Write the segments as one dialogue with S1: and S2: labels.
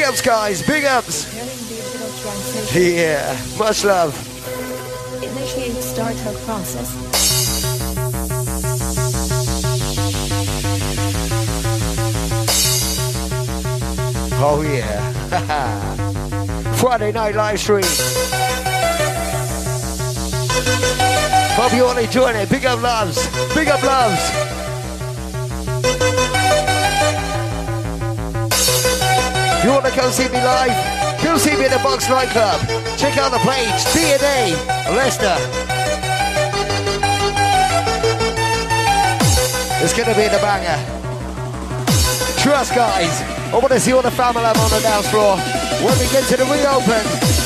S1: ups, guys. Big ups. Yeah, much love.
S2: Initiate startup process.
S1: Oh yeah. Friday night live stream. Hope you all enjoying it. Big up loves. Big up loves. You want to come see me live? Come see me in the Box nightclub. Check out the page. DNA Leicester. It's going to be the banger. Trust, guys. I want to see all the family on the dance floor when we get to the reopen.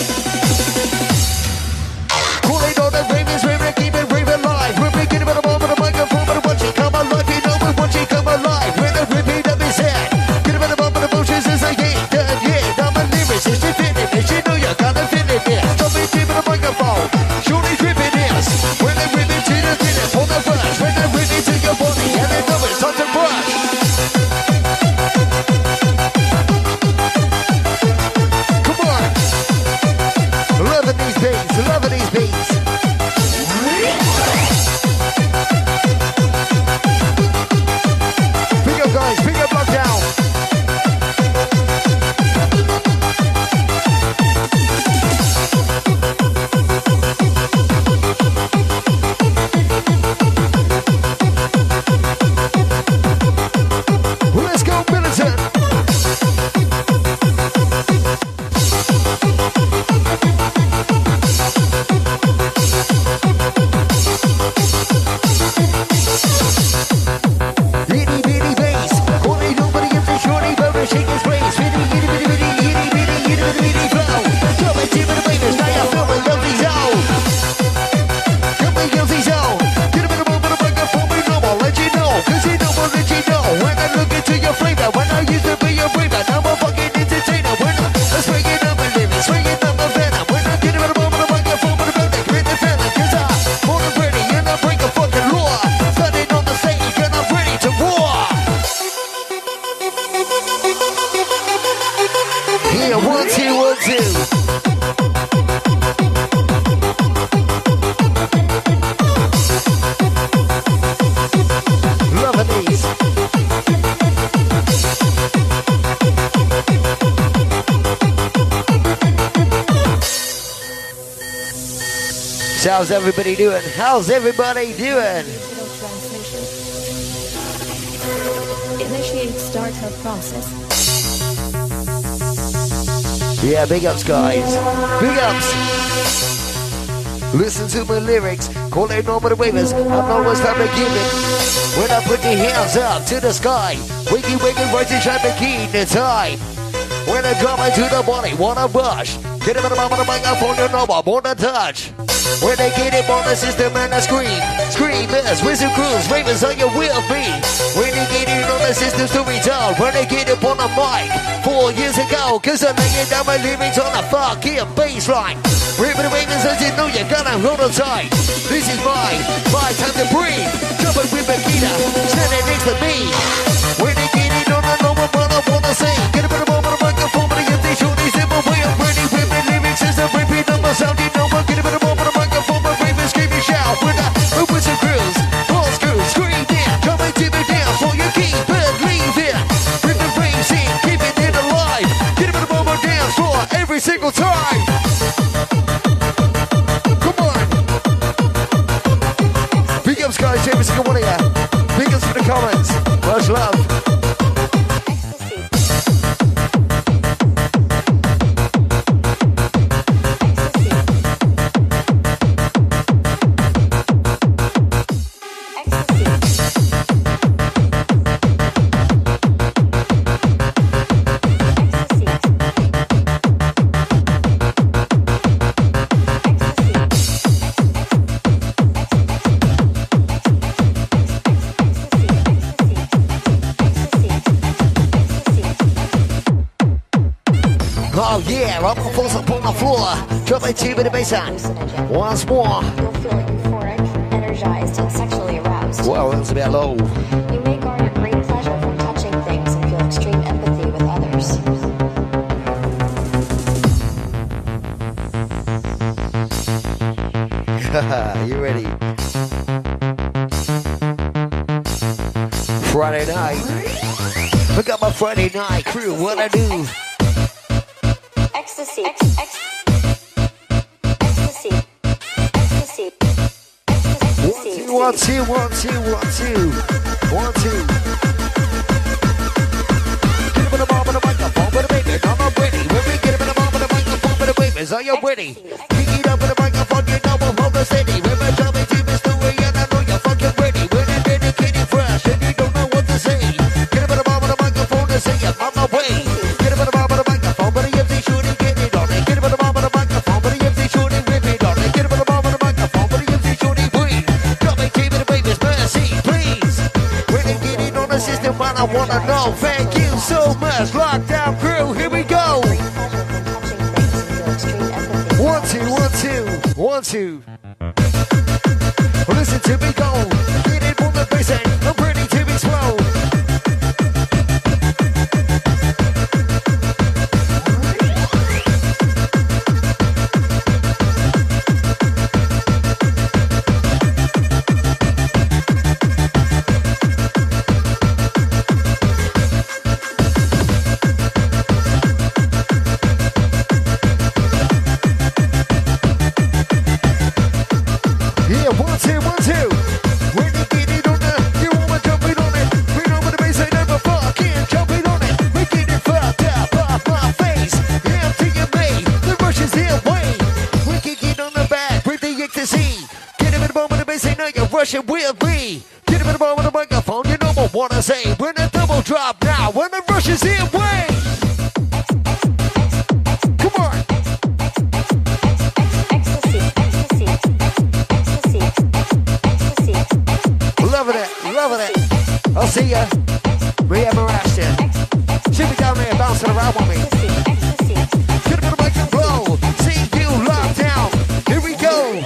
S1: Calling all the ravens, raving, keep it raving live. We're beginning with a moment of microphone, but watch it come alive. You know we watch it come alive. When the repeat of his head. Get a bit of moment of emotions as I get done, yeah. Now my lyrics is definitive. You know you gotta feel it, yeah. Stop me keeping the microphone. Surely dripping this. When they rip it to the dinner, pull the brush. When they rip it to your body, and they know it's time to brush. Loving these beats. Big up, guys. Big up, lockdown. Let's go, Militant. How's everybody doing? How's everybody doing?
S2: Initiate startup process.
S1: Yeah, big ups, guys. Big ups. Listen to my lyrics. Call it normal wavers. I'm always time to give it. When I put your hands up to the sky, wakey, wakey, right to shine the key in the time. When I come into the body, wanna rush. Get him in the mouth of the microphone, you know I wanna touch. When they get it on the system and I scream. Screamers, whistle crews, ravens on your will be. When they get it on the system to return. When they get it on the mic 4 years ago. Cause I'm laying down my lyrics on a fucking baseline. Ripping the ravens as you know you gotta hold on tight. This is my time to breathe. Jumping with Makita, standing next to me. When they get it on the normal, but I wanna say. Get it on the microphone, but if they show these simple way I'm ready with my lyrics as I repeat on my sound, you know I get it on the microphone, but ravens scream and shout. When I open some crews, all screws, scream down, coming to the dance for you keep believing. Rip the brains in, keep it alive. Get it on the dance floor every single time. Come on. Big ups, guys, every single one of you. Big ups for the comments. Much love. Oh yeah, I'm gonna force up on the floor. Drop my tube in the baseline. Once more.
S2: You'll feel euphoric, energized, and sexually aroused.
S1: Wow, that's a bit low.
S2: You may garner great pleasure from touching things and feel extreme empathy with others.
S1: Friday night. We got my Friday night crew. What I do?
S2: Ecstasy. Ecstasy. Ecstasy. Ecstasy.
S1: 1, 2, 1, 2, 1, 2. 1, 2. Get him in the bomb with the microphone, but the baby, I'm ready. When we get him in the bomb with the microphone, but the babies, are you ready? Pick it up with the microphone, you know I'm from the city. When we're jumping to Mr. Way, and I know you're fucking ready. When I'm dedicated fresh, and you don't know what to say. Get him in the bomb with the microphone and say I'm on my way. Get him in the bomb with the microphone, but the MC shooting, get it on it. Get him in the bomb with the microphone, but the MC shooting, rip it on it. Get him in the bomb with the microphone, but the MC shooting, breathe. Jumping to the babies, mercy, please. When they get it on the system, man, I wanna know. Thank you so much, Lockdown crew. Here we go. 1, 2, 1, 2, 1, 2. Listen to me go. Get it on the bass and I'm ready to explode. Rushing with me. Get him in the ball with the microphone. You know what I wanna say. When the double drop now. When the rush is in way. Come on.
S2: Ecstasy. Ecstasy. Ecstasy. Ecstasy.
S1: Loving it. Loving it. I'll see ya. Maria Marashton. She'll be down there bouncing around with me. Get him in the microphone. See you locked down. Here we go.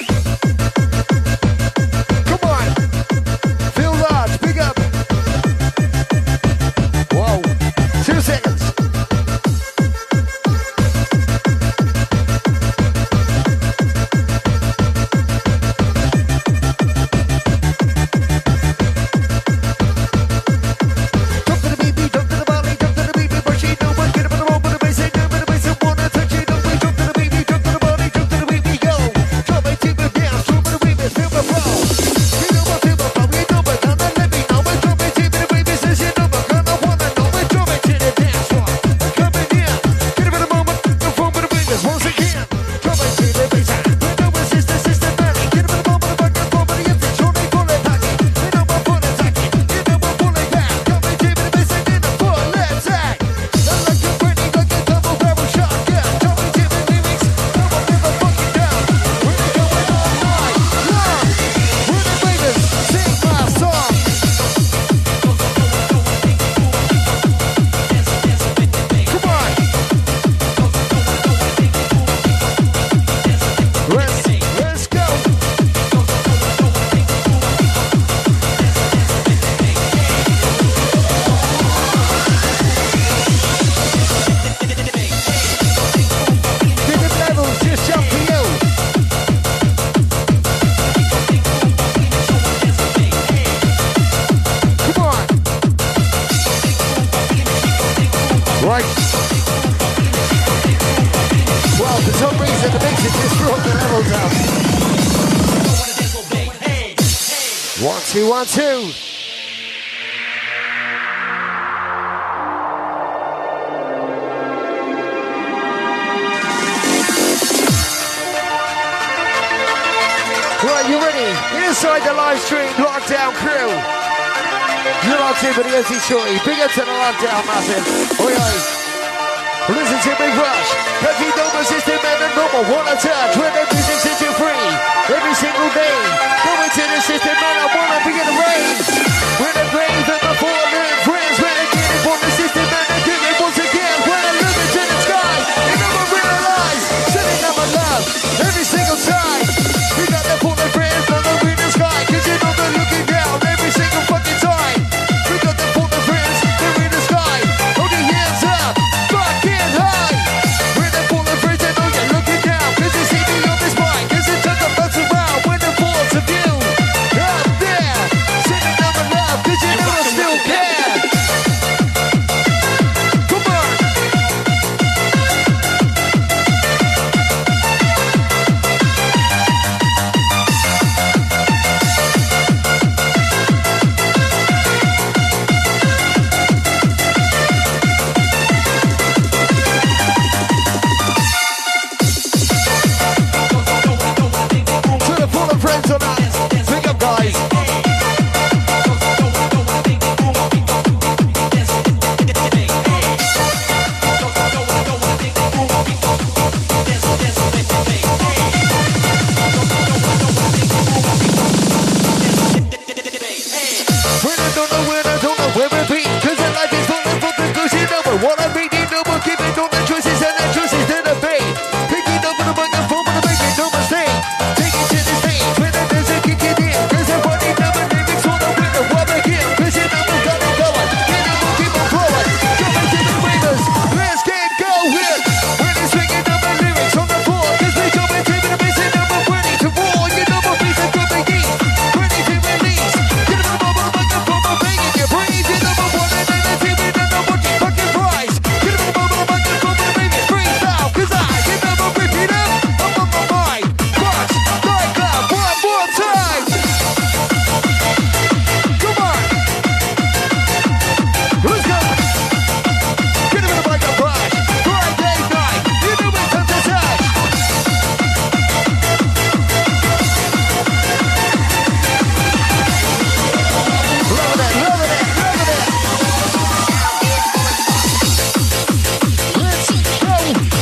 S1: One, two. Right, you ready? Inside the live stream, Lockdown crew. You're locked in with the MC Shorty. Big up to the Lockdown, massive. Oi, oi. Listen to me rush. Heavy double system and a normal wanna touch. When the music sets you free. Every single day. Going to the system and I wanna be in the rain. When the grave and the fallen friends. When I get it from the system and I do it once again. When I look into the sky. And never realize. Setting up my love. Every single time. We got the fallen friends on the in the sky. Cause you know they're looking down every single fucking time. We got the fallen friends. They're in the sky. Hold your hands up. Fucking high. When the fallen friends. I know you're looking down. Cause you see me on this mic. Cause it took a bounce around. When the falls of you. Up there. all the choices and the choices that are made. Picking up on the microphone, but I'm making no mistake. Take it to the stage when the music kick it in. Cause I'm running down my lyrics on the winner. What I give, cause you know we're gonna go on. And it will keep on flowing. Jumping to the ravers, let's get going. When it's swinging up my lyrics on the floor. Cause we jumping to the bass and I'm ready to roar. You know my beats are good beats. Ready to release. Get them up on the microphone, I'm making you breathe. You're number one and then the team and then the one fucking prize. Get them up on the microphone, I'm making freestyle. Cause I can never rip it up. I'm on my mind. Watch, like that one more time. Come on. Let's go. Get him in the microphone. Friday night. You know it's time to touch. Loving it, loving it, loving it. Let's go.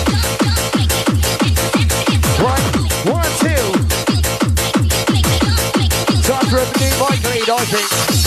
S1: One, two. Time for a new mic lead, I think.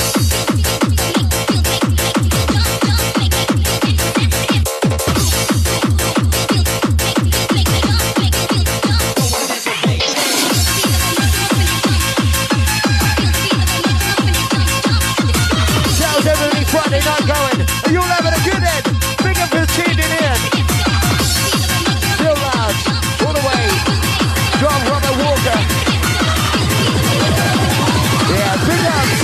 S1: How's every Friday night going? Are you all having a good end? Big up for tuning in. Still loud, all the way. John Robert Walker. Yeah, big ups.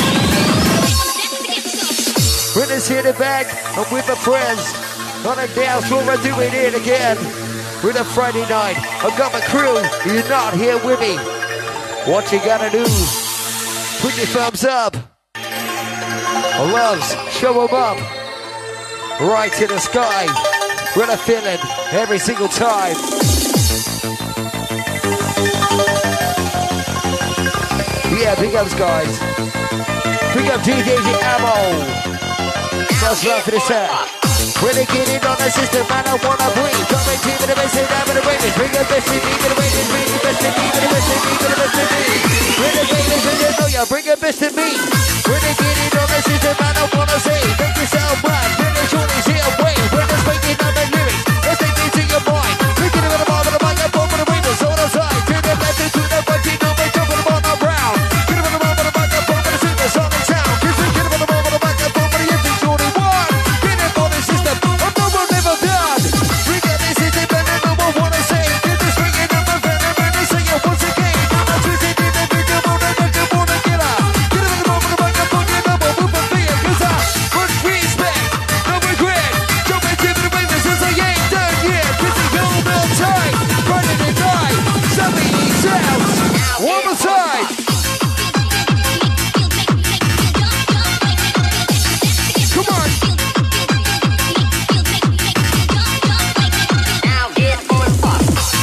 S1: Winners here in the back. I'm with my friends. On a dance floor, we're doing it again. With a Friday night. I've got my crew. You're not here with me. What you gotta do? Put your thumbs up. Loves, show them up. Right to the sky. We're feeling every single time. Yeah, big ups, guys. Big up DJ Ammo. First love for the set. Really getting on the system, man, I wanna breathe. Coming to the best and I'm in the ravens. Bring the best in me, to the ravens. Bring the best in me, to the best in me, to the best in me. Bring the ravens and you know ya, bring the best in me. Really getting on the system, man, I wanna say. Make yourself mad, bring the shorties here, wait. When it's waking up the lyrics, let's take it to your mind. Picking it up on the mic, I'm on the ravens. On the side, to the left and to the right, you know we're jumping them on the ground. Get them on the mic, I'm on the singers on the town. Cause we get them on the mic, I'm on the empty shorty one. Get it on the system, I'm no one never done. Bring it, this is it, and no one wanna say. Get this ringing up my friend, and they say it once again. I'm twisted in the big up on the neck, I'm on the killer. Get them on the mic, I'm on the number, move my fear. Cause I much respect, no regret. Jumping to the ravens as I ain't done yet. Cause it's all the time, running and die. 70 sounds, one more time. Come on.
S2: Now get on fuck.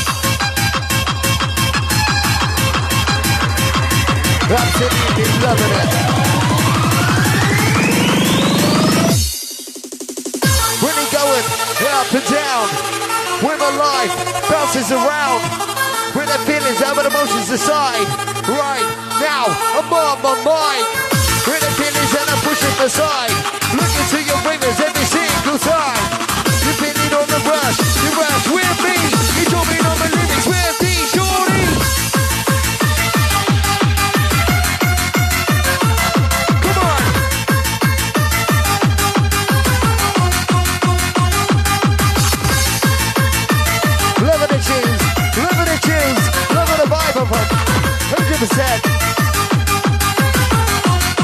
S1: Absolutely loving it. Really going up and down. With my life bounces around. With the feelings and the emotions aside. Right now, I'm on my mind. With the feelings and I'm pushing aside. Looking to your ravens every single time. You're feeling on the rush. You rush with me. You're jumping on the lyrics with me, shorty. Come on. Loving the tunes, loving the tunes, loving the vibe of it. 100%.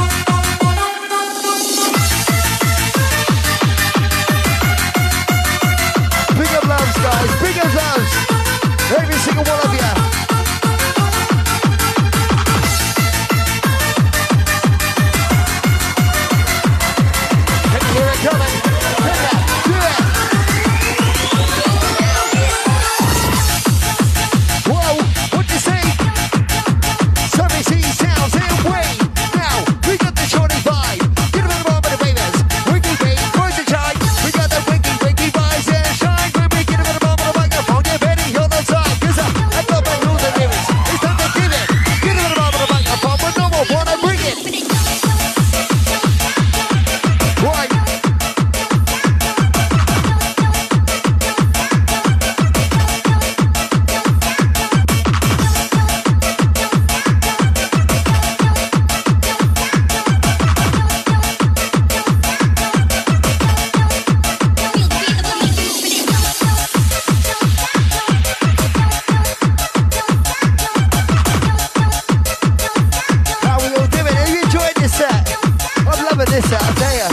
S1: this out there.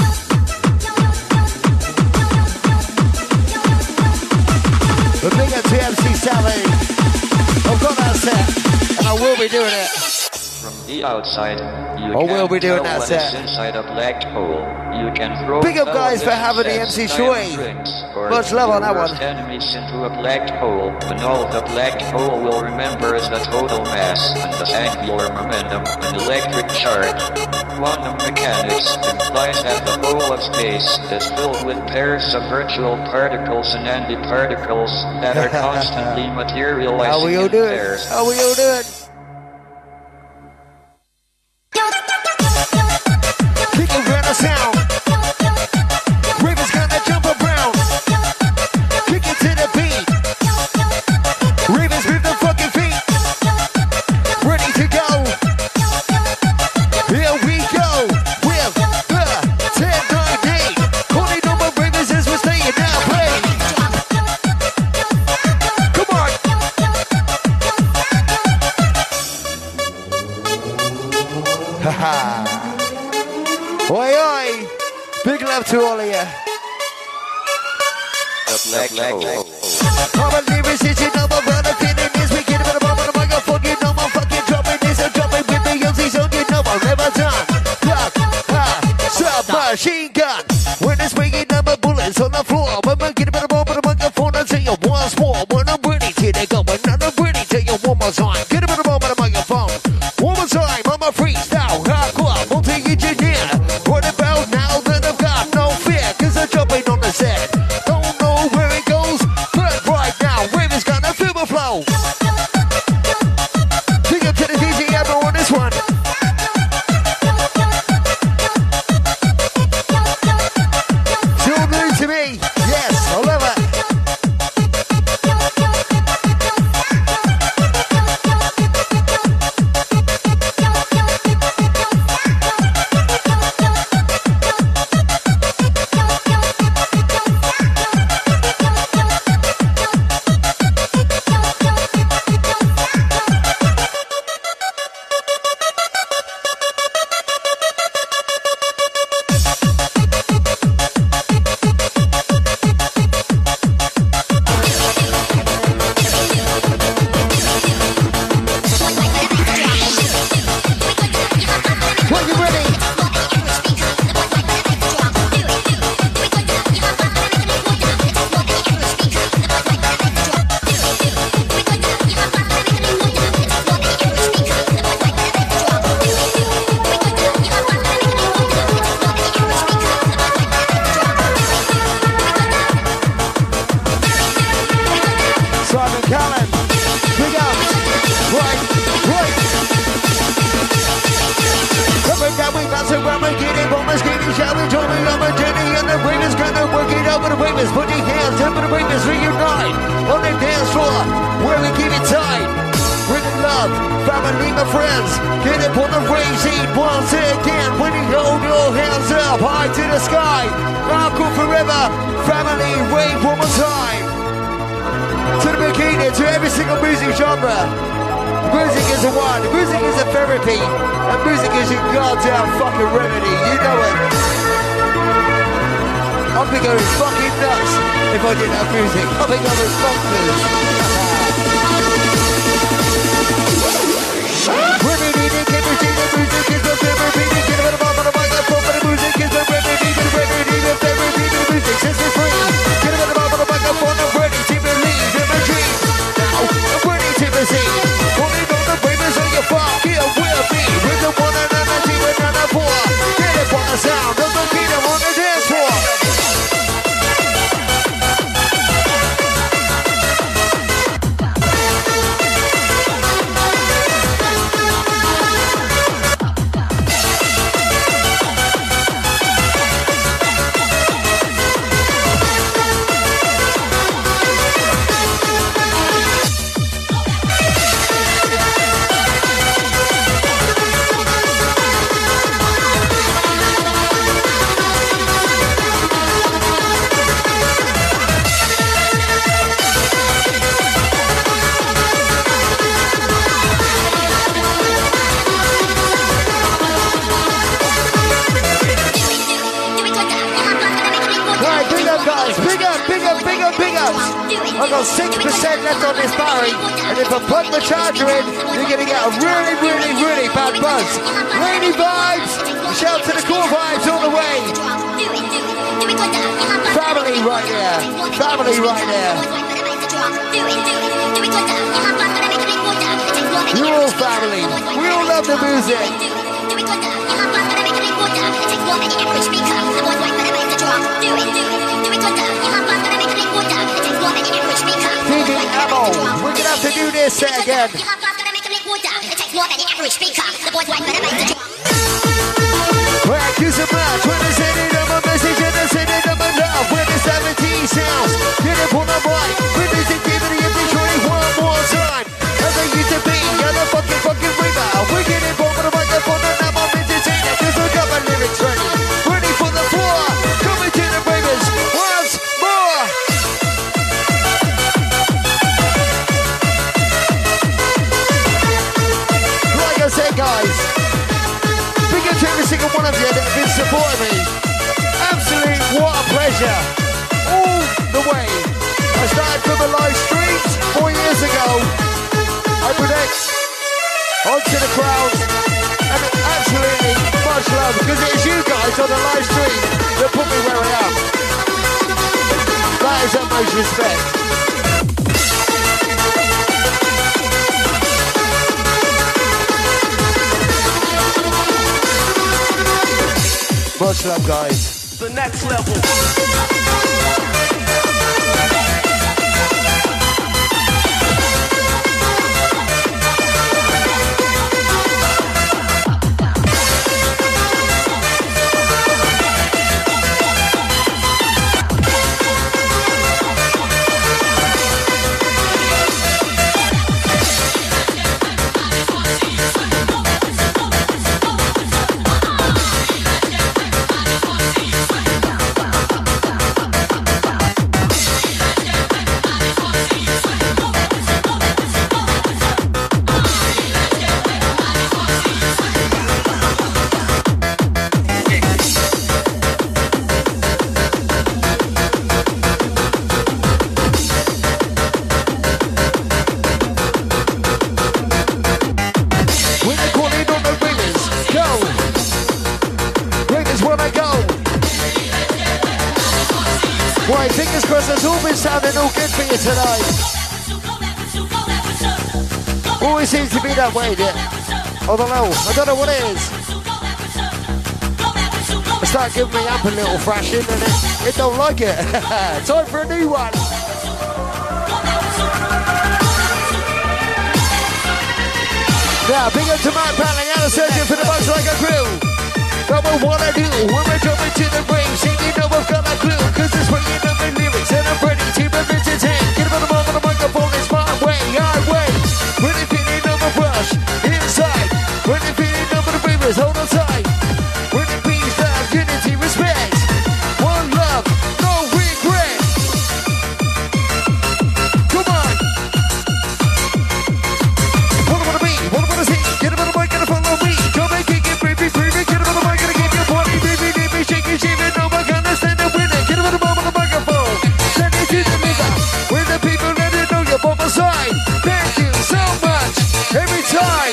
S1: The big up to MC Savage. I've got that set, and I will be doing it.
S3: From the outside, you
S1: will be doing that
S3: what
S1: set.
S3: is inside a black hole. You can throw
S1: Big up guys for having the MC Shoei. Much love on that one.
S3: Enemies into a black hole, and all the black hole will remember is the total mass and the angular momentum and electric charge. Quantum mechanics implies that the whole of space is filled with pairs of virtual particles and antiparticles that are constantly materializing
S1: How we all
S3: in
S1: doing?
S3: pairs.
S1: How we all doing? Kick around the sound. Raven's gonna jump around. Kick it to the beat. Ravens with the fucking feet. Ready to go. Here we go. With the 10-9-8. Calling on my Ravens as we're staying now. Play. Come on. Haha. Oi, oi! Big love to all of you.
S3: The black hole.
S1: I'm a lyricist, you know my brother feeling this. We get it at the moment of my microphone, you know I'm fucking dropping this. I'm dropping with the Yossi zone, you know I'm never done. Block, submachine gun. When it's bringing up my bullets on the floor, when I get it at the moment of my microphone, I tell you once more. When I'm ready to they go, when I'm ready, tell you one more time. Get it at the moment of my microphone. One more time, I'm a freestyle, hardcore, multi-engineer. What about now that I've got no fear? Cause I'm jumping on the set. Don't know where it goes, but right now, Raven's gonna feel the flow. Big up to the DJ Amber on this one. Still new to me. Yes, I love it. When you're ready. Simon Callan, big up, right. Coming down, we bounce around, we get it, bombers, getting shall we join me on my journey, and the Ravens gonna work it over the Ravens, put your hands up, and the Ravens reunite on the dance floor, where we keep it tight. Bringing love, family, my friends, get up on the racing once again, when you hold your hands up, high to the sky, Uncle forever, family, wave one more time. To the bikini, to every single music genre. Music is a one, music is a therapy, and music is your goddamn fucking remedy, you know it. I'd be going fucking nuts if I didn't have music. I'd be going bonkers. Remedy, the chemistry, the music is a therapy, the get it on the microphone, but the music is a remedy, the remedy, the therapy, the music sets me free. Get it on the microphone, I'm ready to believe in my dreams. Now, I'm ready to receive. Calling on the Ravens on your farm, here we'll be. With the one and a team and a four. Get it on the sound of the kingdom on the dance floor. big up, big up, big ups. I've got 6% left on this battery, and if I plug the charger in, you're gonna get a really, really, really bad buzz. Rainy vibes, shout to the cool vibes all the way. Family right there, family right there. You're all family, we all love the music. Thinking ammo, we're gonna have to do this set again. Right, do some match when I send it on my message and I send it on my love. When the 17 sounds, get up on the mic. When there's activity of Detroit one more time. As I used to be, you're the fucking rebound. We're getting both on the microphone and I'm on entertainer. Cause we got my lyrics ready. Ready for the floor. Coming to the Ravens once more. Like I said, guys, big up to every single one of you that have been supporting me. Absolute, what a pleasure. All the way. I started from the live streams 4 years ago. I predict onto the crowd. And absolutely much love, because it is you guys on the live stream that put me where I am. That is utmost respect. Much love, guys.
S4: The next level.
S1: Right, fingers crossed it's all been sounding all good for you tonight. Always seems to be that way, I don't know what it is. It started giving me up a little thrashing and it don't like it. Time for a new one. Now, big up to Matt Paddling and a searching for the bugs like a crew. What we wanna do when we're jumping to the ring, see you know I've got a clue, cause it's bringing up the lyrics and I'm ready to entertain. Get them on the microphone, it's my way, highway. When it's feeling on the brush, inside. When it's feeling over the rivers, hold on tight. When it beats love, unity, respect. One love, no regret. Come on. What I wanna be, what I wanna see. Get them on the mic and follow me. Come and kick it, baby, baby. Get them on the mic and give you a party, baby, baby. Shake it, shake it, no one gonna stand up with it. Get them on the microphone. Send it to the middle. When the people let it know you're on my side. Thank you so much. Every time.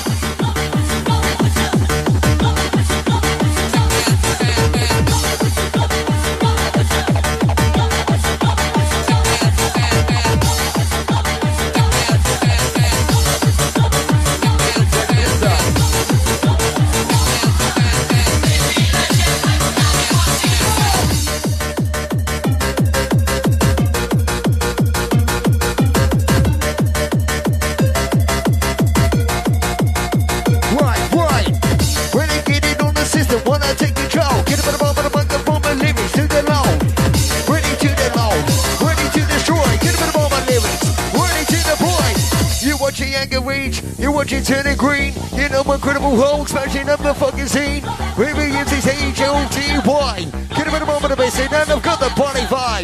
S1: You're watching Turning Green, you know my incredible hole, smashing up the fucking scene. Maybe it's H-O-T-Y. Get a bit of moment of bass, and I've got the party vibe.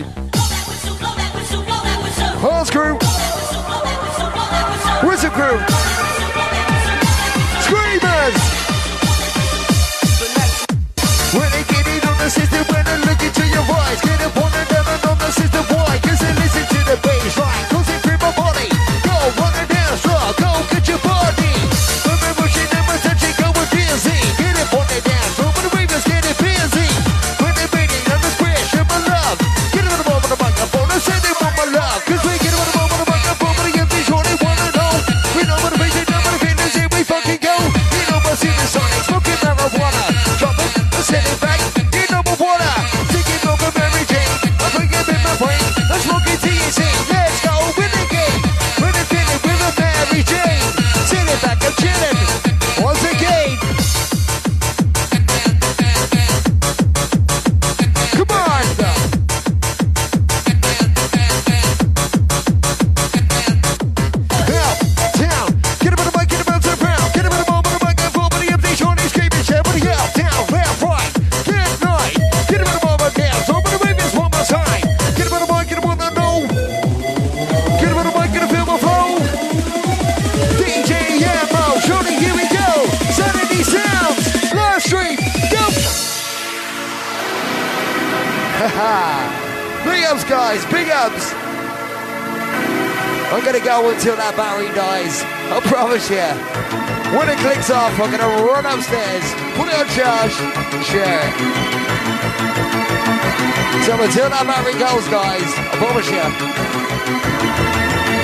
S1: Horse crew. Whistle crew. Screamers. When they get it on the system, when I look into your eyes, get up on and down and on the system. Big ups, guys, big ups. I'm gonna go until that battery dies. I promise you. When it clicks off, I'm gonna run upstairs, put it on charge, and share it. So until that battery goes, guys, I promise you.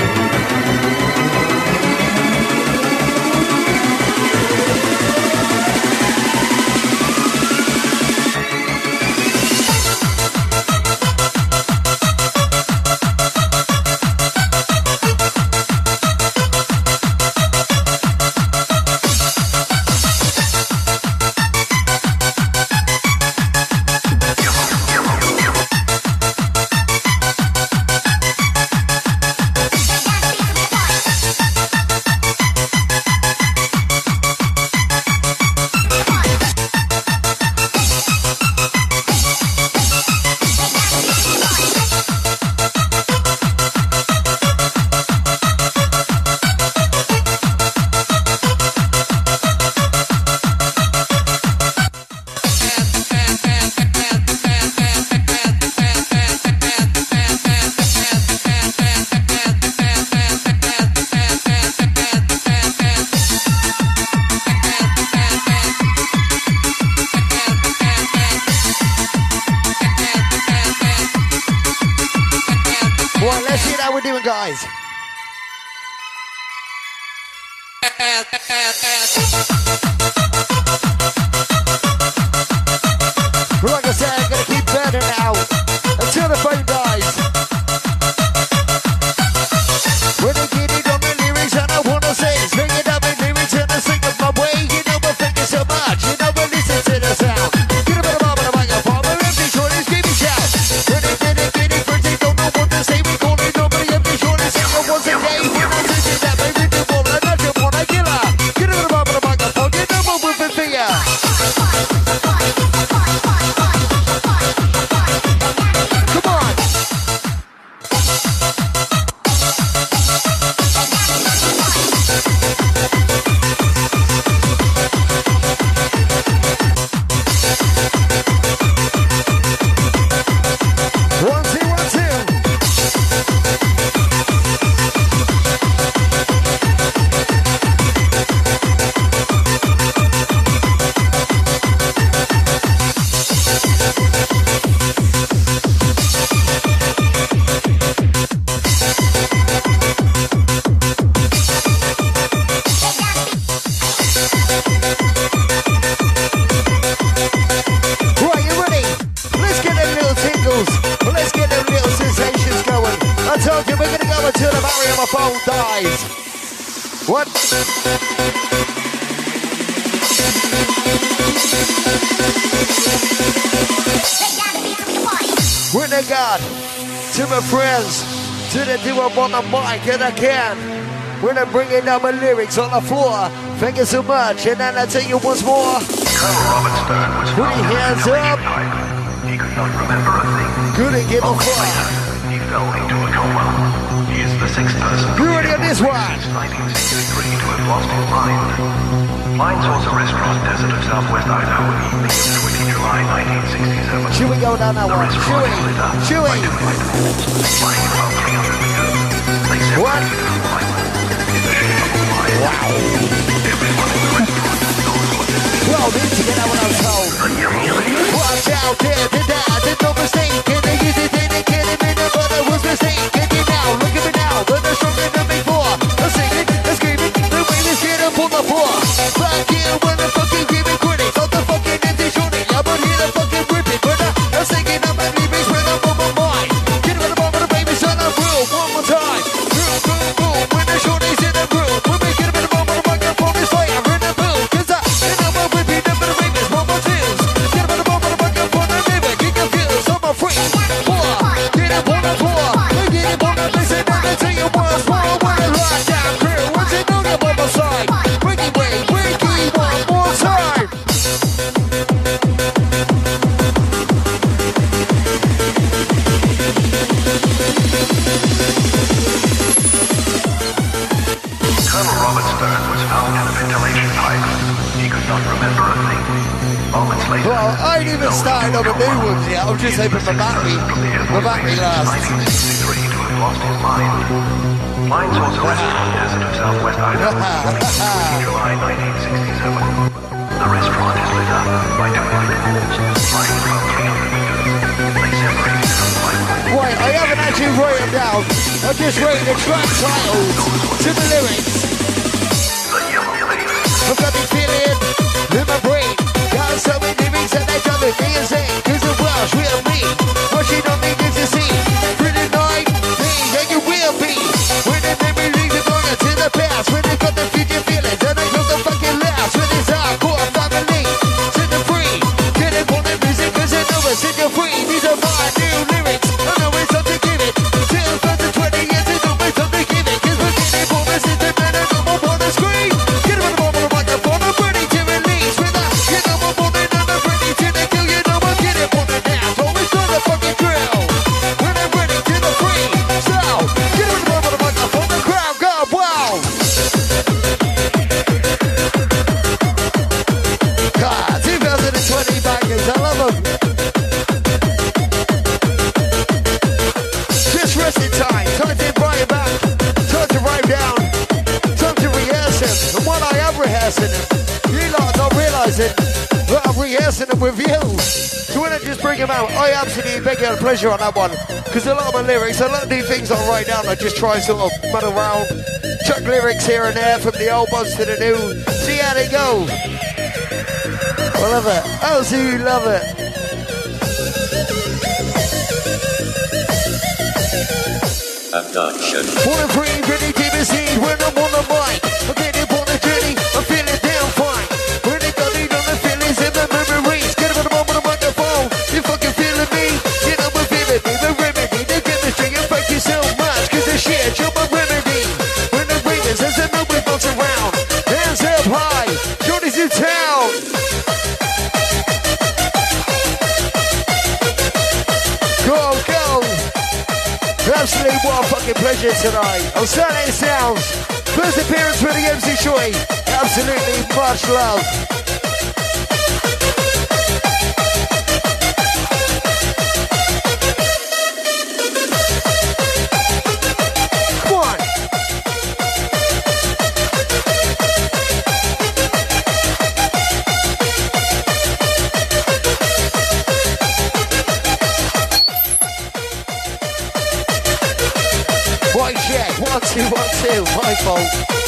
S1: Guys. Like I said, I'm gonna keep burning out until the phone dies. When I get it on the lyrics and I wanna say, swing it up in lyrics and I sing it my way. You know I think it so much, you know I listen to the sound. Get a bit of a microphone, but empty shorties, give me shout. When they get it first, they don't know what to say. We call it nobody empty shorties, and once a day, we're not singing that, baby, the ball, and I just wanna kill her. Get a bit of a microphone, you know I'm with the finger. Come on. One, two, one, two. Right, you ready? Let's get them little tingles. Let's get them little sensations going. I told you we're gonna go until the battery on my phone dies. What? When I got to my friends, to the duo on the mic and I can. When I'm bringing down my lyrics on the floor, thank you so much. And then I tell you once more.
S4: Colonel Robert Stern was
S1: Put your hands up.
S4: He could not remember a thing.
S1: Couldn't give a
S4: Moments
S1: fuck.
S4: later, he fell into a coma. He is the sixth person
S1: You ready on this one?
S4: since 1963 to have lost his mind. Flying Saucer Restaurant, desert of Southwest Idaho, evening of 20 July 1967.
S1: Should we go down that
S4: The
S1: one?
S4: restaurant is lit up
S1: Chewy!
S4: by two light poles flying about 300 meters. They
S1: What?
S4: separate the light in the shape of a fire.
S1: Wow.
S4: Everyone in the restaurant knows what this is.
S1: Well, need to get out what I'm told.
S4: A yummy lady.
S1: Watch out there, did that, did no mistake. And they used it, didn't get it, but it was mistake. And you now, look at me now, but they're stronger than before. I'm singing, I'm screaming, the way this kid up on the floor. Back here when the fucking giving critics, not the fucking empty shooting. I'm out here to fucking rip it, but I'm singing up my lyrics when I'm on my mind. Get rid of all the baby son of real, one more time. Boom, boom, boom, when the shorties in the groove. When we get a bit of all the microphone is fire in the boom. Cause I, and I'm whipping up the ravens, one more twos. Get a bit of all the microphone and lyrics. Well, I ain't even started on the new ones yet. I'm just hoping my battery lasts.
S4: 1963 to have lost his mind. Flying saucer restaurant on desert of Southwest Idaho. 20 July 1967. The restaurant is lit up by two light poles flying about 300 meters. They separated from the light pole.
S1: Right, I haven't actually wrote them down. I'm just writing the track titles to the lyrics.
S4: The yellow face.
S1: I've got this feeling in my brain. Got so many lyrics that they driving me insane. Cause the world's real me. Rushing on me gives a scene. Through the night, and you will be. When the memories are going to the past. When they got the future feelings and they got the fucking last. When it's hardcore family. Set them free. Get it on the music cause they know it's set you free. These are my new lyrics. I know it's time to give it. Till further 20 years it's always time to give it. Cause we're getting more resistant than a normal on the screen. Get it on the microphone. I'm ready to release. With a get up on it and I'm ready to the kill. You know I get it on the dance. Always on the fucking drill. When I'm ready to the free. So get it on the microphone. The crowd go wow. God, 2020 bangers. I love them. Just resting time. Time to bring it back. Time to write down. Time to rehearse it. And while I am rehearsing it, you lot don't realise it, but I'm rehearsing it with you. So when I just bring them out, I absolutely beg your pleasure on that one. Because a lot of my lyrics, a lot of new things I write down, I just try sort of mud around, chuck lyrics here and there from the old ones to the new, see how they go. I love it. Absolutely love it.
S3: Abduction.
S1: Wanna breathe, ready to be seen when I'm on the mic. I'm getting on the journey, I'm feeling damn fine. When they got it on the feelings and the memories. Get them on the microphone, you fucking feeling me. You know we're feeling me, the remedy, the chemistry. And thank you so much, cause the shit, you're my remedy. When the ravens, as the moon bounce around. Hands up high, Johnny's in town. Go, go. Absolutely what a fucking pleasure tonight. On Saturday Sounds, first appearance with the MC Choi. Absolutely much love. Come on. Right check, 1, 2, 1, 2, my fault.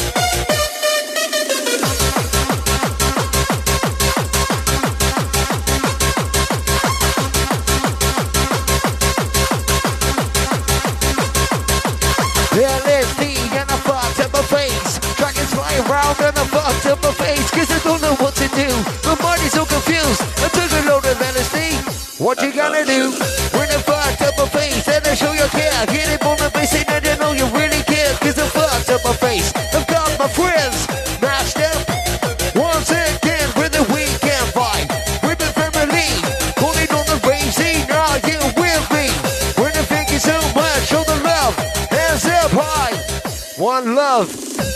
S1: Yeah, there's D and I fucked up my face. Dragons fly around and I fucked up my face. Cause I don't know what to do. My mind is so confused. I took a load of LSD. What you gonna do? When I fucked up my face, then I show you care. Get it on the base and I don't know you really care. Cause I fucked up my face. I've got my friends mashed up. Once again with the weekend vibe. With the family. Calling on the rave scene. Are you with me? When I thank you so much, show the love. Hands up high. One love.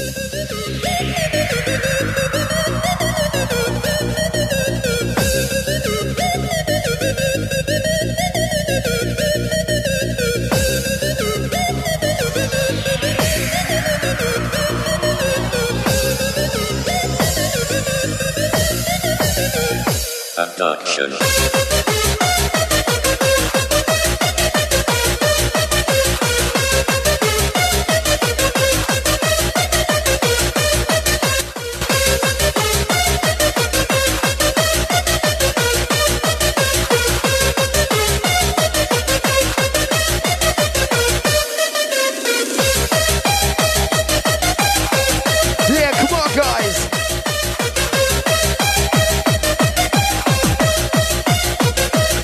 S3: Abduction.
S1: Yeah, come on, guys.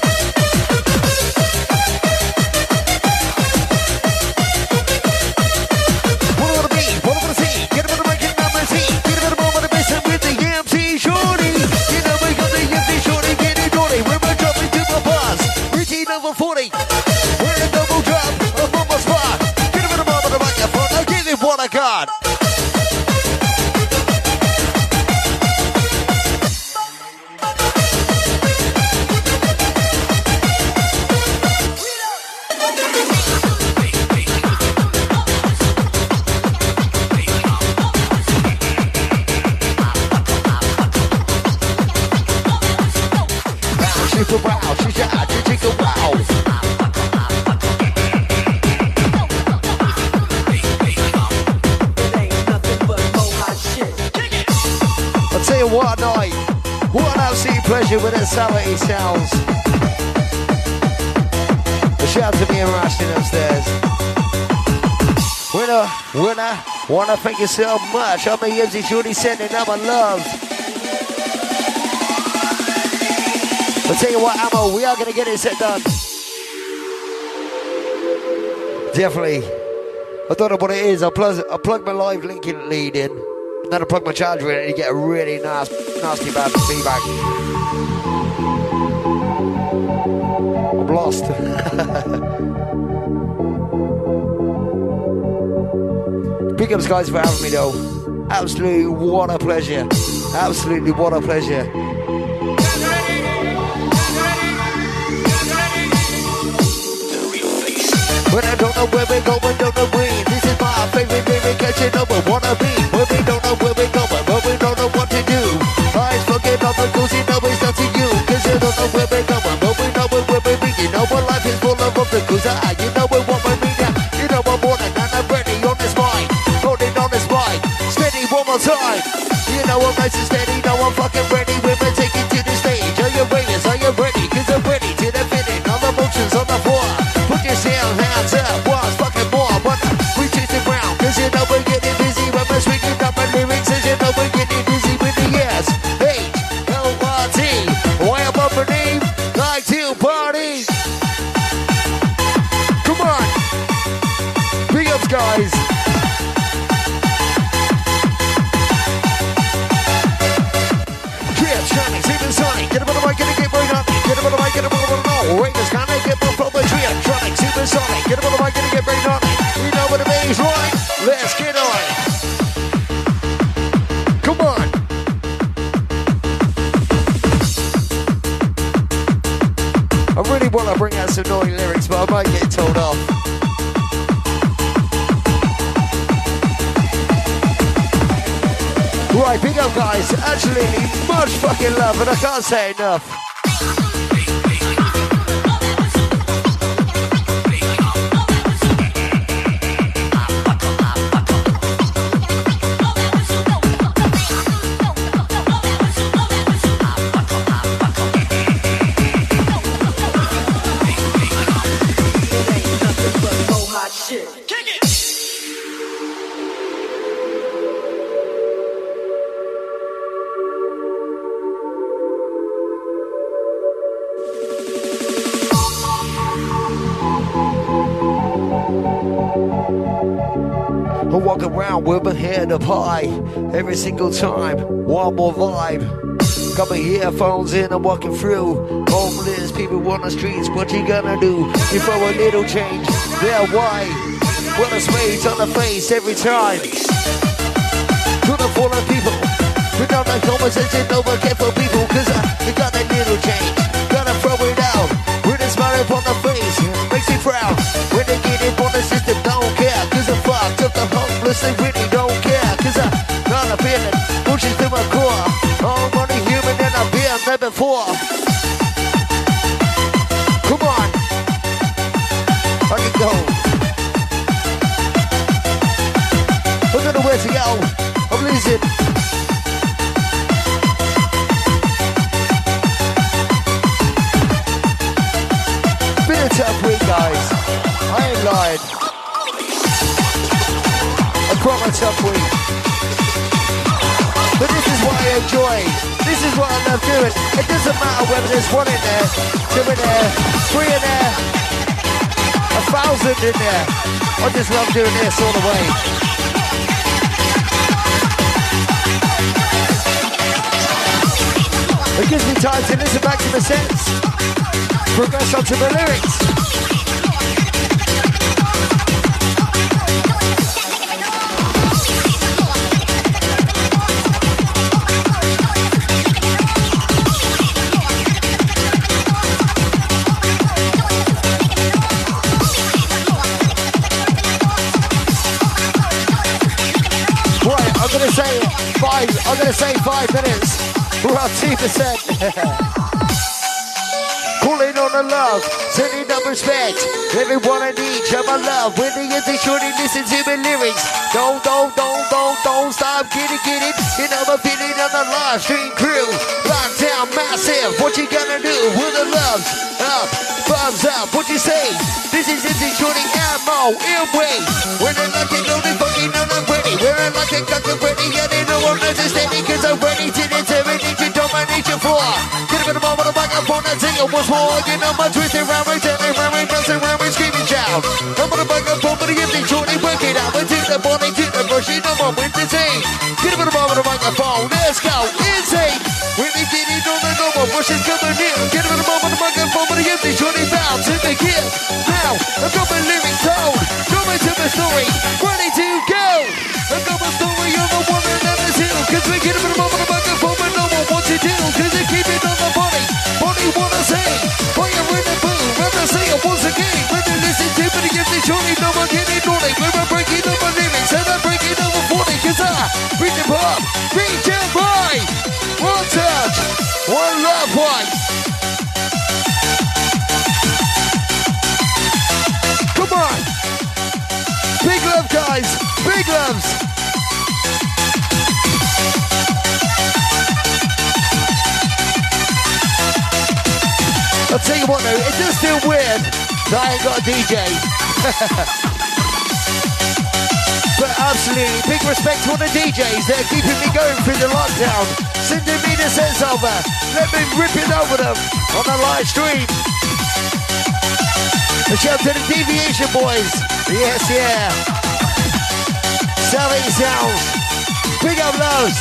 S1: Slip around, she's your eye, take a wow. I'll tell you what a night. What an absolute pleasure with that Saturday sounds. A shout out to me and Rashton upstairs. Winner, wanna thank you so much. I'm a Yibsy Shorty sending out my love. I'll tell you what, Ammo, we are gonna get it set done. Definitely. I don't know what it is. I'll plug my live linking lead in. And then I plug my charger in and you get a really nasty bad feedback. I'm lost. Big ups guys for having me though. Absolutely what a pleasure. Absolutely what a pleasure. When I don't know where we're going, don't know when. This is my favorite lyric, cause you know we wanna be. When we don't know where we're going, but we don't know what to do. Eyes forget all the goals, you know it's up to you. Cause you don't know where we're going, but we know where we're being. You know what life is full of obstacles, you know we want me now. You know I'm more than I'm ready on this mind. Holding on this mind, steady one more time. You know I'm nice and steady, know I'm fucking ready. When we take it to the stage, are you ready? Are you ready? Cause I'm ready to the finish. All the motions on the floor. Put your hands up, once fucking more. But we chase it round, cause you know we're getting busy. When we're swinging up my lyrics, cause you know we're getting busy with the S-H-O-R-T. Why I'm up her name, like to party. Come on, big ups guys. Trip, Johnny, Steven Sonic, get him on the mic, get a right on. Get him on the mic, get him on the mic. Wait, this kind of get my from the tree. Tronic, Supersonic, get him on the mic, get right on. You know what it means, right? Let's get on. Come on. I really want to bring out some naughty lyrics, but I might get told off. Right, big up guys. Absolutely much fucking love, and I can't say enough. I walk around with my head up high every single time. One more vibe. Got my earphones in, I'm walking through. Homeless people on the streets, what you gonna do? You throw a little change, yeah, why? What a space on the face every time. To the fallen people, we don't like conversation, no one care for people. Cause I got that little change, gotta throw it out. With a smile upon the face, makes me proud. When they get it on the system, don't care. Cause I fucked up the homeless, they really don't care. Cause I got a feeling, pushes to my core. I'm only human and I've been there before. Come on, I can go. I don't know where to go, I'm losing. Been a tough week, guys. I ain't lying. A proper tough week. But this is what I enjoy. This is what I love doing. It doesn't matter whether there's one in there, two in there, three in there, 1,000 in there. I just love doing this all the way. It gives me time to listen back to the sets. Progress onto the lyrics. Right, I'm gonna say 5 minutes. We're on 2%. love, sending up respect. Everyone I need, show my love. When they get the shorty, listen to my lyrics. Don't stop, get it. You know my feeling on the live stream crew. Lockdown massive, what you gonna do? With the loves up, thumbs up, what you say? This is the shorty ammo, airway. When they're looking loaded, fucking on the ready. We're like a cock ready, yeah, they know I'm understanding, cause I'm ready to determinate to dominate your floor. Get up in the moment, I'm back up on that single once more. You know my twisting round, turning round, bouncing round, screaming shout. I'm gonna back up on the empty shorty, work it out. Into the body, to the brush, you know I'm with the same. Get up in the moment, I'm back up on, let's go, insane. When they get it on the normal, bushes coming in. Get up in the moment, I'm back up on the empty shorty, bounce in the kill. Now, I've got my lyrics told, coming to my story, ready to go. I've got my story of a woman and a two, cause we get up in the moment, I'm back up on, but no one wants to do, cause they keep it on the body wanna say, fire in the boom, rather say it once again, when they listen to me, give the shorty, no one getting naughty, when we're breaking up my lyrics, and I'm breaking over 40, cause I reach them up, reach them high, one touch, one love, one. Come on, big love guys, big loves. I'll tell you what though, it does feel weird that I ain't got a DJ. But absolutely, big respect to all the DJs that are keeping me going through the lockdown. Sending me the sets over. Let me rip it over them on the live stream. A shout to the Deviation Boys. Yes, yeah. Sally Sounds. Big up loves.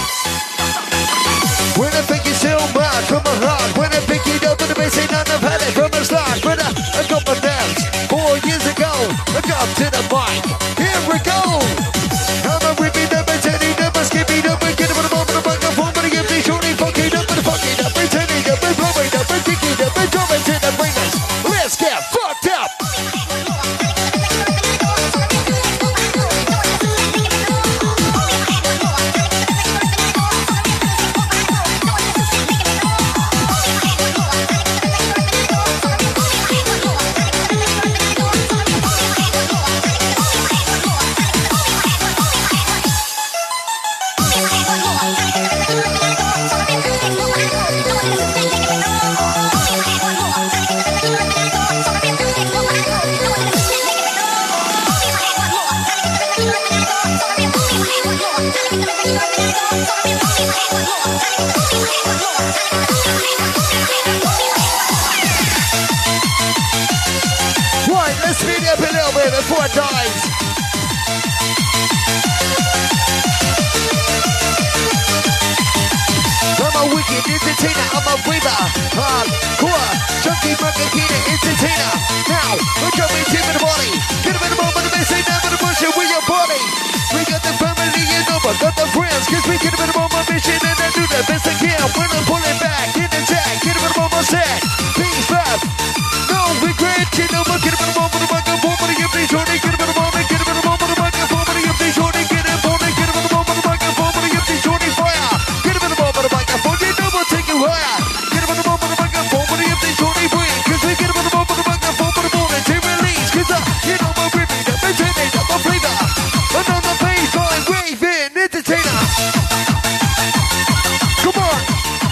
S1: When I pick you so much from my heart, when I pick it up in the bass, ain't none of had it from the start. But I got my dance 4 years ago. I got to the mic. Here we go. I'm a ripping up and turning up and skipping up and getting on the moment of my phone, but I give me shorty fucking up and fucking up and turning up and blowing up and kicking up and jumping to the bringers. Let's get fucked up. Right, let's speed it up a little bit before it dies. I'm a wicked entertainer, I'm a weaver, hardcore, chunky bucket kid entertainer. Now, we're jumping to the body. Get up in the moment, they say never to push it with your body. We got the family and over, got the friends, cause we get up in the moment mission and I do the best I can. When I'm pulling back, in the jack, get up in the moment set. Peace, love, no regret, you know, but get up in the moment, I'm going for the empty shorty, get up in the moment, get up in the moment, I'm going for the empty shorty, get up on it, get up in the moment, I'm going for the empty shorty fire. Get up in the moment, I'm going for you know, we'll take you higher. Get up in the moment, I'm going for the empty shorty breathe, cause we get up in the moment, I'm going for the moment to release, cause you know, we're ripping up and turning up my flavor. Another baseline raving entertainer. Come on.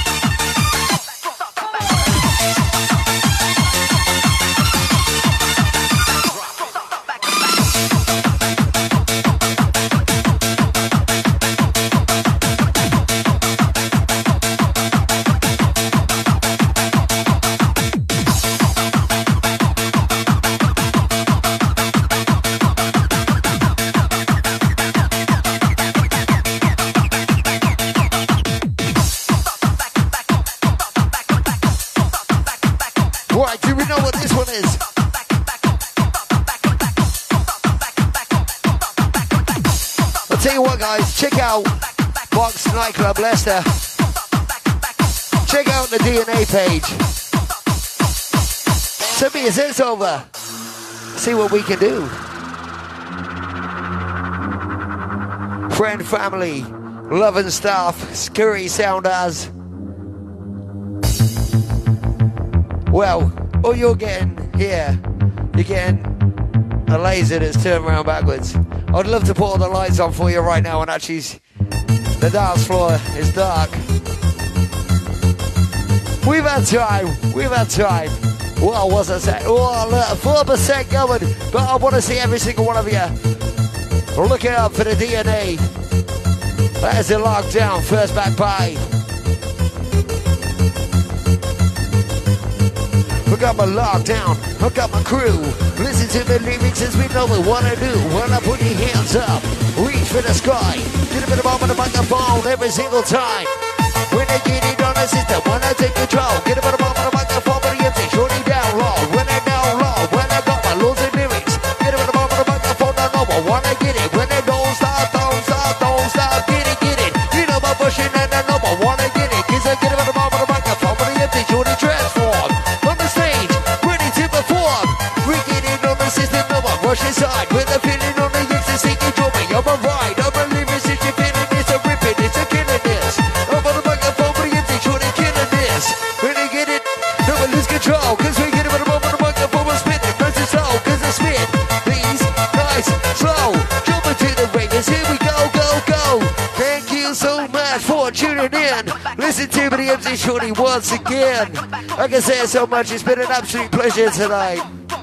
S1: Right, do we know what this one is? I'll tell you what guys, check out Box Nightclub Leicester. Check out the DNA page. Send me a sense over. See what we can do. Friend, family, love and staff, Scurry Sounders. Well, All you're getting here, you're getting a laser that's turned around backwards. I'd love to put all the lights on for you right now, and actually the dance floor is dark. We've had time. Well, what's I say? Oh, look, 4% going, but I want to see every single one of you. Look it up for the DNA. That is the lockdown, first back by. Look up my lockdown, look up my crew. Listen to the lyrics as we know what I do. When I put your hands up, reach for the sky. Get a bit of bomb on the microphone every single time. When I get it on the system, when I take control. Get a bit of bomb on the microphone, but the empty, shorty down low. When I down low, when I got my loads of lyrics. Get a bit of bomb on the microphone, I know I wanna get it. When I don't stop, get it. You know my pushing and I know I wanna get it. Cause I get a bit of bomb on the microphone, but the empty, shorty transform. Rush inside with a feeling on the ecstasy, you draw me. I'm a ride, I'm a lyricist, you're feeling this, I'm ripping, it's a killing this. I'm on the microphone, but you think you're killing this. When you get it, never lose control, cause we get it on the microphone, we're spinning, press it slow, cause I spin. These nice, slow, jump into the ringers, here we go. Thank you so much for tuning in. Listen to me, the MC Shorty once again. Like I said so much, it's been an absolute pleasure tonight.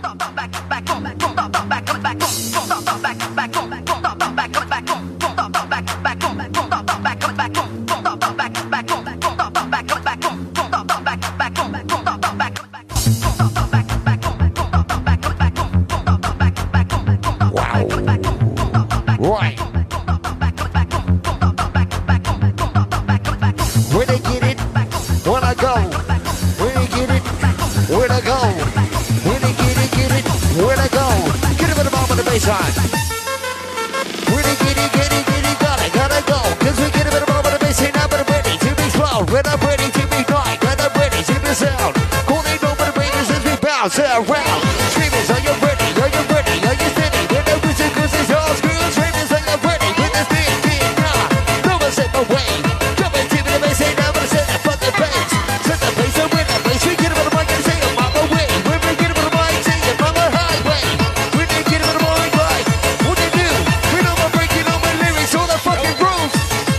S1: Around, screamers, are you ready? Are you steady? When the whistle goes, it's all screws. Screamers, are you ready? With this big nah, no one set my way. Jump into the bass, ain't I'm gonna set the fucking bass. Set the bass, and win the bass. We get him on the mic and say I'm on my way. When we get him on the mic, say I'm on the highway. When they get him on the mic, like, what they do? We know I'm breaking all my lyrics, all the fucking rules.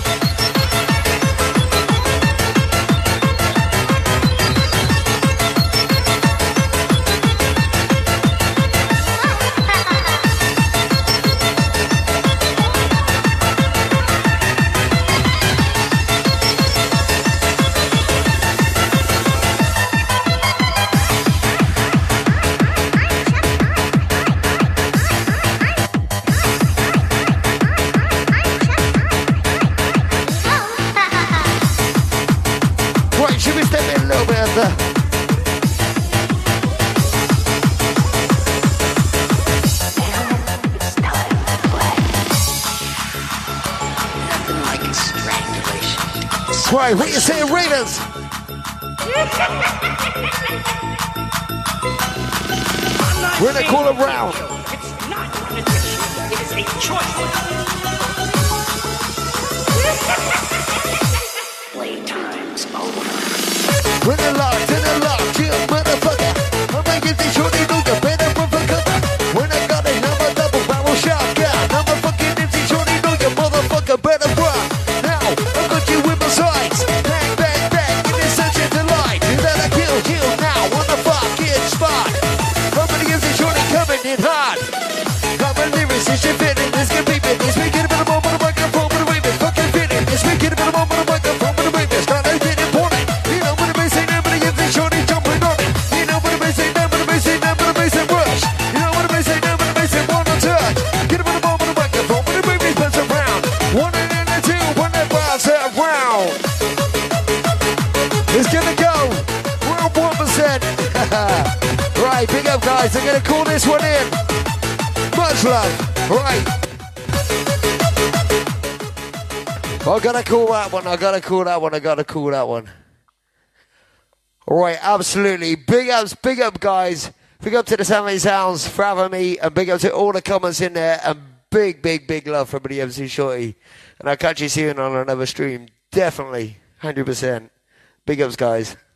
S1: Right, what you saying, Raiders? We're gonna call them round.
S5: It's not an addiction, it is a choice. Playtime's over.
S1: We're in the lock, chill, motherfucker. I'm making this shorty know you better run for cover. When I got a number double barrel shotgun, I'm a fucking empty shorty know you motherfucker better run. Now, I got you with my sights. Bang, bang, bang, give me such a delight. That I kill now on the fucking spot. Somebody is shorty coming in hot. I'm a lyricist, you're fitting this, can be business. We get a bit of moment, the microphone, but the way it's fucking fitting this. We get a bit of moment, the microphone, but the way it's not a bit important. You know what I say, nobody is the shorty jumping on it. You know what I say, nobody say, rush. You know what I say, nobody say, one to touch. Get a bit of moment, the microphone, but the way it's bounced around. One and a two, when they bounce around. It's gonna go. We're on 1%. Right, big up guys, I'm gonna call this one in. Much love. Right. I gotta call that one. Alright, absolutely. Big up guys. Big up to the 70 Sounds for having me, and big up to all the comments in there, and big love from the MC Shorty. And I'll catch you soon on another stream. Definitely. 100%. Big ups guys.